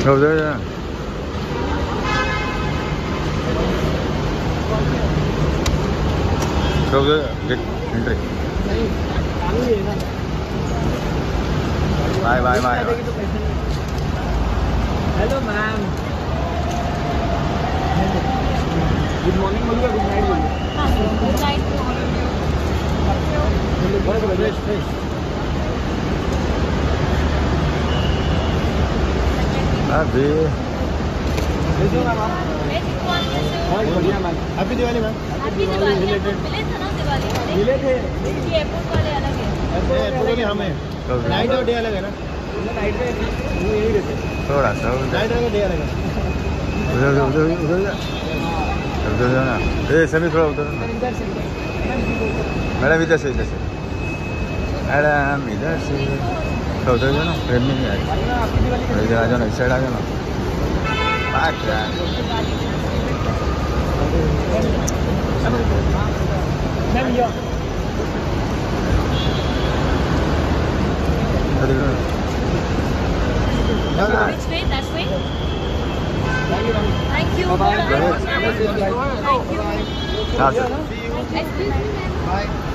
उधर gate entry. Bye bye bye. Hello ma'am, good morning बोलिए, good night बोलिए। हाँ गुड नाइट। अभी बढ़िया ma'am. Happy Diwali ma'am. Happy Diwali. मिले थे ना दिवाली वाले? मिले थे। ये एयरपोर्ट वाले अलग है। एयरपोर्ट वाले हमें नाइट और डे अलग है ना। नाइट में वो यही रहते हैं। थोड़ा सा नाइट और डे अलग है। उधर उधर उधर उधर ना। ए सभी थोड़ा उधर ना। मैडम इधर से मैडम इधर से तो उधर जाओ ना। ट्रेन में नहीं आएगी। इधर आ जाओ ना, इस साइड आ जाओ ना। मैम ये Which way? That way? Thank you. Thank you. हाँ सर। Excuse me, ma'am.